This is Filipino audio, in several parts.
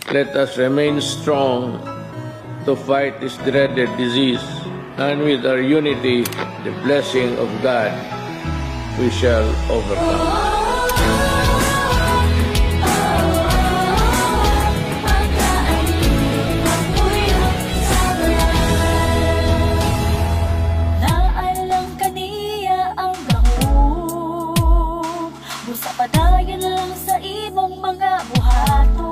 let us remain strong to fight this dreaded disease, and with our unity, the blessing of God, we shall overcome. Padayon lang sa imong mga buhato.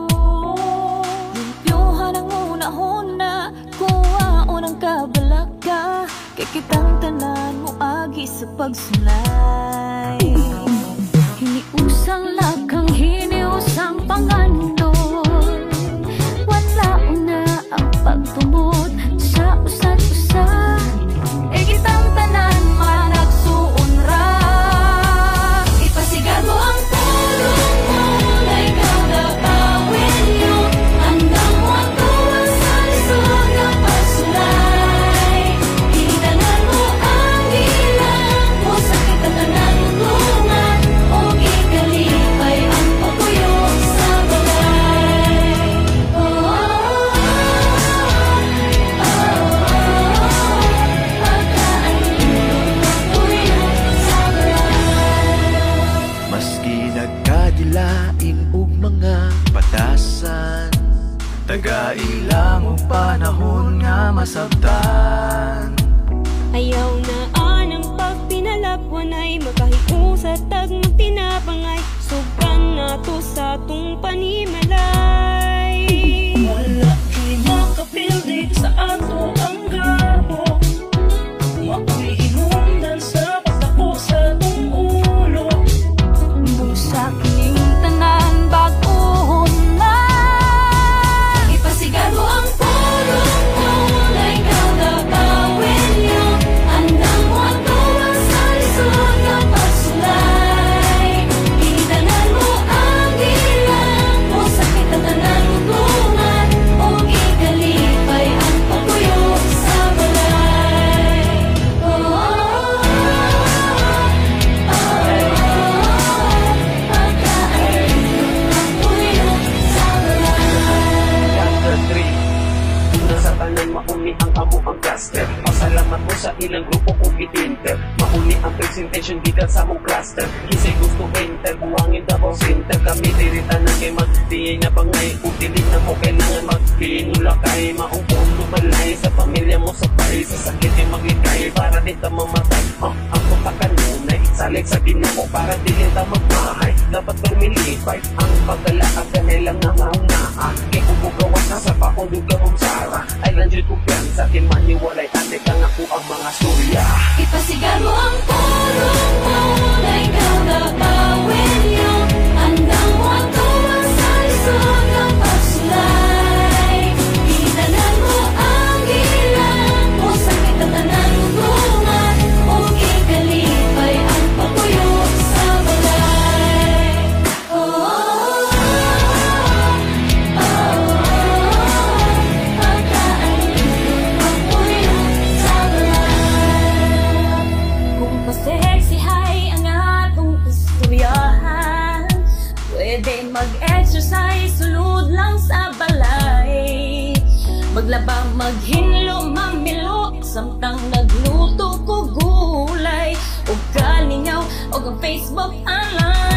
Limpyuhan ang una-una, kuwaon ang kabalaga. Kay kitang tanan mo agi sa pagsulay. Hiniusang lakang, hiniusang pangandol. Wala una ang pagtumot sa usan-usa. Kitang tanan managsuon ra. Ipasigar mo ang tulong mo na ikaw gagawin nyo. Hanggang mo ang tuwang sa lisod ng pagsulay. Hinanan mo ang ilang mo sa kitatanan tulungan. O gikalipay ang papuyo sa balay. Maski nagkadilain og mga batasan, tagailang og panahon nga masabtan. Ayaw na anang pagpinalapwan ay makahiusat tag magtinapangay. Sugan na to sa tung panimalay. Wala kinakapildik sa ato ang gabo. Mao'y inundan sa pagtako sa atong ulo. Busa kining tanan bag-ohon na. Ipasigar mo ang tulong mo na ikaw gagawin nyo. Hanggang mo ang tuwang sa lisod ng pagsulay. Hinanan mo ang ilang mo sa kitatanan tulungan. O gikalipay ang papuyo sa balay. Chapter 3. Una sa tanan mauni ang amo ang cluster. Pasalamat mo sa ilang grupo kung itinter. Mauni ang presentation gikan sa mong cluster. Kisay gusto enter, buwangin Davao Center. Kami dirita na kay magdiay na bangay. Kung dili na mo kailangan magpinula kay maupong lumalay. Sa pamilya mo sa pari, sa sakit ay maglikay. Para di ta mamatay, ang pagkakanunay. Salig sa ginamo para dili ta magmahay. Dapat lumilipay ang pagkalaag kanilang nangaunaan. Kay kubugawas na sa pakunduga mong Sara. Ay nandiyo kumpiyansa, kinmaniwalay ate kang ako ang mga surya. Ipasigar mo ang tulong mo na ikaw gagawin nyo. Hanggang mo ang tuwang sa lisod ng pagsulay. Hinanan mo ang ilang mo sa kitatanan tulungan. O gikalipay ang papuyo sa balay. Kung paseksihay ang atong istoryahan, pwede mag-exercise, sulod lang sa balay. Maglaba, maghinlo, mamilo, samtang nagluto ko gulay. O kalingaw, o ang Facebook online.